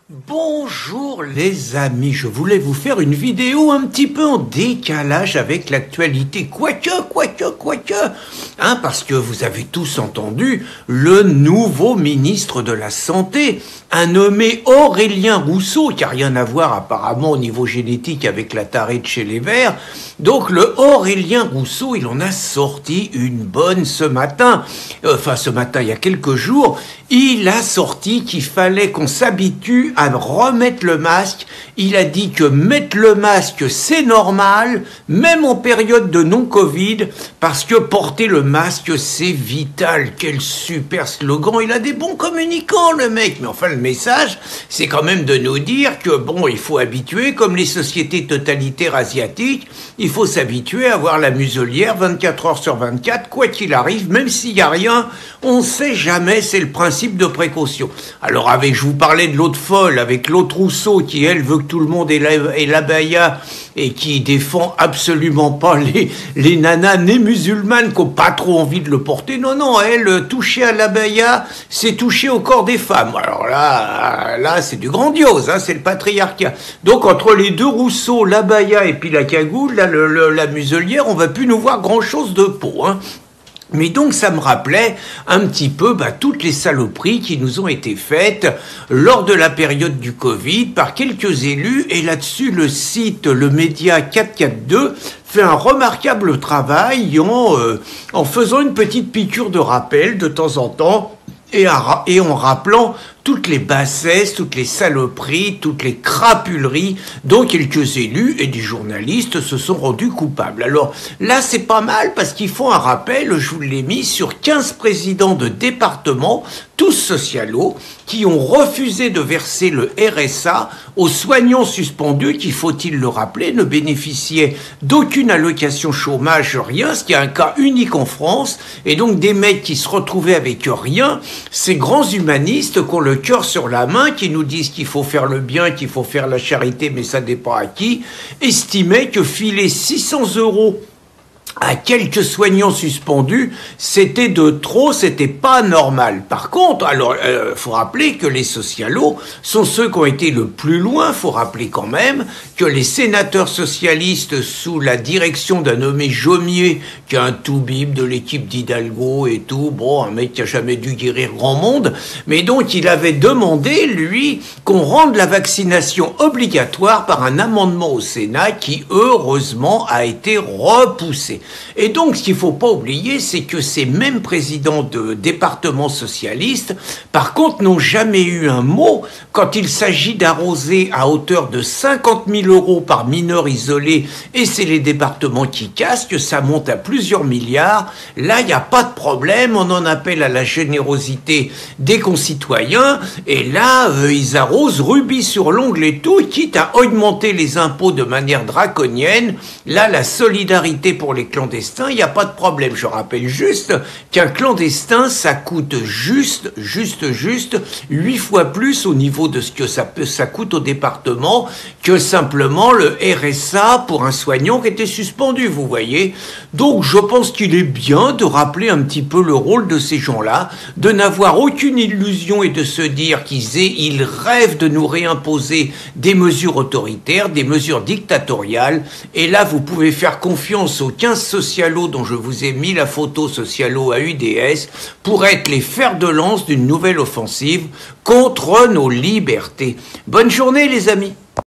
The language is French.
Bonjour les amis, je voulais vous faire une vidéo un petit peu en décalage avec l'actualité, quoique, parce que vous avez tous entendu le nouveau ministre de la Santé, un nommé Aurélien Rousseau, qui n'a rien à voir apparemment au niveau génétique avec la tarée de chez les Verts. Donc le Aurélien Rousseau, il en a sorti une bonne ce matin, il y a quelques jours. Il a sorti qu'il fallait qu'on s'habitue à remettre le masque. Il a dit que mettre le masque, c'est normal, même en période de non-Covid, parce que porter le masque, c'est vital. Quel super slogan. Il a des bons communicants, le mec. Mais enfin, le message, c'est quand même de nous dire que, bon, il faut habituer, comme les sociétés totalitaires asiatiques, il faut s'habituer à avoir la muselière 24 heures sur 24, quoi qu'il arrive, même s'il n'y a rien, on ne sait jamais, c'est le principe de précaution. Alors je vous parlais de l'autre folle, avec l'autre Rousseau, qui elle veut que tout le monde ait l'abaya, et qui défend absolument pas les nanas nées musulmanes qui n'ont pas trop envie de le porter. Non, elle, toucher à l'abaya, c'est toucher au corps des femmes. Alors là c'est du grandiose, hein, c'est le patriarcat. Donc entre les deux Rousseau, l'abaya et puis la cagoule, là, la muselière, on va plus nous voir grand-chose de peau, hein. Mais donc ça me rappelait un petit peu toutes les saloperies qui nous ont été faites lors de la période du Covid par quelques élus, et là-dessus le site, le média 442 fait un remarquable travail en faisant une petite piqûre de rappel de temps en temps et en rappelant toutes les bassesses, toutes les saloperies, toutes les crapuleries dont quelques élus et des journalistes se sont rendus coupables. Alors là, c'est pas mal parce qu'ils font un rappel, je vous l'ai mis, sur 15 présidents de départements, tous socialos, qui ont refusé de verser le RSA aux soignants suspendus qui, faut-il le rappeler, ne bénéficiaient d'aucune allocation chômage, rien, ce qui est un cas unique en France, et donc des mecs qui se retrouvaient avec rien, ces grands humanistes qui ont le cœur sur la main, qui nous disent qu'il faut faire le bien, qu'il faut faire la charité, mais ça dépend à qui, estimaient que filer 600 € à quelques soignants suspendus, c'était de trop, c'était pas normal. Par contre, alors, faut rappeler que les socialos sont ceux qui ont été le plus loin. Faut rappeler quand même que les sénateurs socialistes, sous la direction d'un nommé Jomier, qui est un toubib de l'équipe d'Hidalgo et tout, bon, un mec qui a jamais dû guérir grand monde, mais donc il avait demandé, lui, qu'on rende la vaccination obligatoire par un amendement au Sénat qui, heureusement, a été repoussé. Et donc, ce qu'il ne faut pas oublier, c'est que ces mêmes présidents de départements socialistes, par contre, n'ont jamais eu un mot quand il s'agit d'arroser à hauteur de 50 000 € par mineur isolé, et c'est les départements qui cassent, que ça monte à plusieurs milliards. Là, il n'y a pas de problème, on en appelle à la générosité des concitoyens, et là, ils arrosent rubis sur l'ongle et tout, quitte à augmenter les impôts de manière draconienne. Là, la solidarité pour les clandestins, il n'y a pas de problème. Je rappelle juste qu'un clandestin, ça coûte juste 8 fois plus au niveau de ce que ça coûte au département que simplement le RSA pour un soignant qui était suspendu, vous voyez. Donc je pense qu'il est bien de rappeler un petit peu le rôle de ces gens-là, de n'avoir aucune illusion et de se dire qu'ils rêvent de nous réimposer des mesures autoritaires, des mesures dictatoriales. Et là, vous pouvez faire confiance aux 15 socialos dont je vous ai mis la photo, socialos à UDS, pour être les fers de lance d'une nouvelle offensive contre nos libertés. Bonne journée les amis.